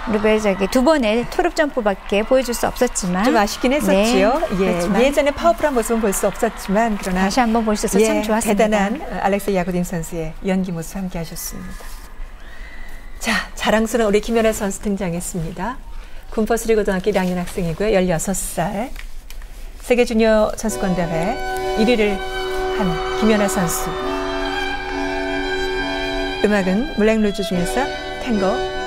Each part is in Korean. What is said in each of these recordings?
무릎에 두 번의 투룹 점프밖에 보여줄 수 없었지만 좀 아쉽긴 했었지요. 네, 예전에 파워풀한 모습은 볼 수 없었지만 그러나 다시 한번 볼 수 있어서 참 좋았습니다. 대단한 알렉세이 야고딘 선수의 연기 모습 함께 하셨습니다. 자, 자랑스러운 우리 김연아 선수 등장했습니다. 군포스리고등학교 1학년 학생이고요. 16살. 세계 주니어 선수권 대회 1위를 한 김연아 선수. 음악은 물랭루즈 중에서 탱고.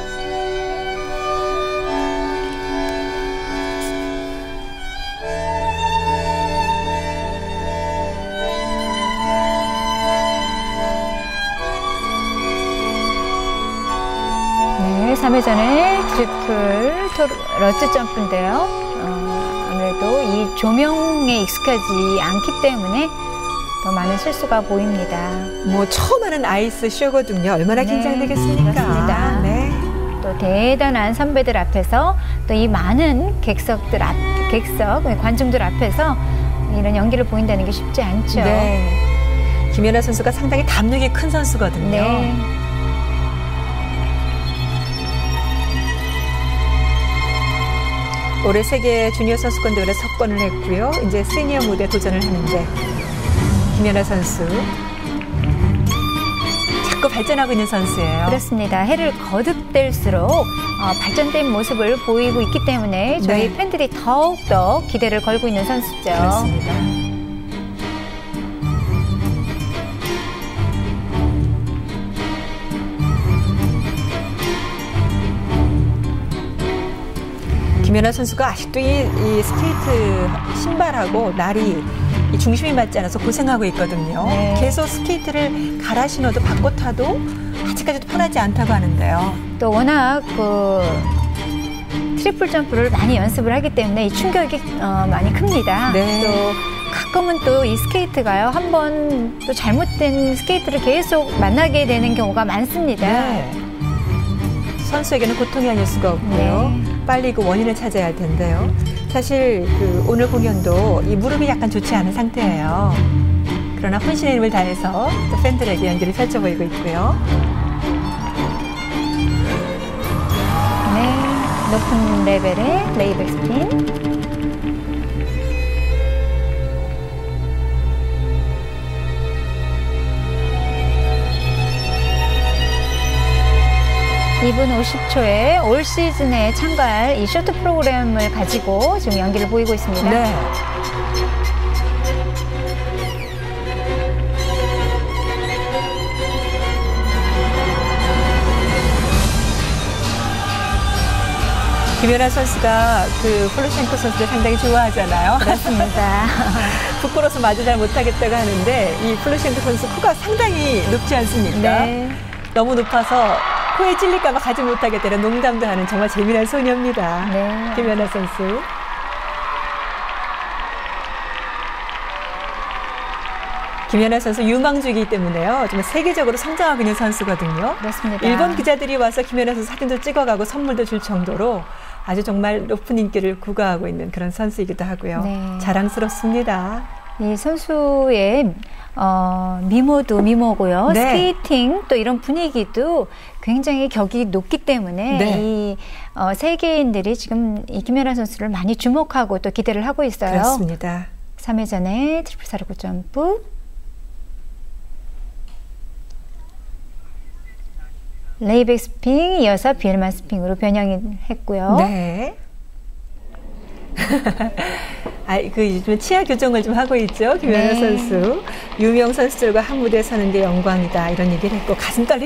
네, 3회전의 트리플 러츠 점프인데요. 아무래도 이 조명에 익숙하지 않기 때문에 더 많은 실수가 보입니다. 뭐 처음 하는 아이스 쇼거든요. 얼마나 긴장되겠습니까? 그렇습니다. 네. 또 대단한 선배들 앞에서 또 이 많은 객석 관중들 앞에서 이런 연기를 보인다는 게 쉽지 않죠. 네. 김연아 선수가 상당히 담력이 큰 선수거든요. 네. 올해 세계 주니어 선수권 대회에 석권을 했고요. 이제 시니어 무대 도전을 하는데 김연아 선수 자꾸 발전하고 있는 선수예요. 그렇습니다. 해를 거듭될수록 발전된 모습을 보이고 있기 때문에 저희 팬들이 더욱더 기대를 걸고 있는 선수죠. 그렇습니다. 김연아 선수가 아직도 이 스케이트 신발하고 날이 이 중심이 맞지 않아서 고생하고 있거든요. 네. 계속 스케이트를 갈아 신어도 바꿔 타도 아직까지도 편하지 않다고 하는데요. 또 워낙 트리플 점프를 많이 연습을 하기 때문에 이 충격이 많이 큽니다. 네. 또 가끔은 또 이 스케이트가요, 한 번 또 잘못된 스케이트를 계속 만나게 되는 경우가 많습니다. 네. 선수에게는 고통이 아닐 수가 없고요. 네. 빨리 그 원인을 찾아야 할 텐데요. 사실 오늘 공연도 이 무릎이 약간 좋지 않은 상태예요. 그러나 혼신의 힘을 다해서 또 팬들에게 연기를 펼쳐 보이고 있고요. 네, 높은 레벨의 레이백 스핀. 이분 50초에 올 시즌에 참가할 이 쇼트 프로그램을 가지고 지금 연기를 보이고 있습니다. 네. 김연아 선수가 폴로셴코 선수를 상당히 좋아하잖아요. 그렇습니다. 부끄러워서 마주 잘 못하겠다고 하는데 이 폴로셴코 선수 코가 상당히 높지 않습니까? 네. 너무 높아서 코에 찔릴까 봐 가지 못하겠다는 농담도 하는 정말 재미난 소녀입니다. 네. 김연아 선수. 김연아 선수 유망주이기 때문에요. 정말 세계적으로 성장하고 있는 선수거든요. 그렇습니다. 일본 기자들이 와서 김연아 선수 사진도 찍어가고 선물도 줄 정도로 아주 정말 높은 인기를 구가하고 있는 그런 선수이기도 하고요. 네. 자랑스럽습니다. 이 선수의 미모도 미모고요. 네. 스케이팅 또 이런 분위기도 굉장히 격이 높기 때문에 네. 이 세계인들이 지금 이 김연아 선수를 많이 주목하고 또 기대를 하고 있어요. 그렇습니다. 3회전에 트리플 469 점프. 레이백 스핑 이어서 비엘만 스핑으로 변형했고요. 네. 요즘 치아 교정을 좀 하고 있죠. 김연아 선수. 유명 선수들과 한 무대에 서는 게 영광이다. 이런 얘기를 했고 가슴 떨리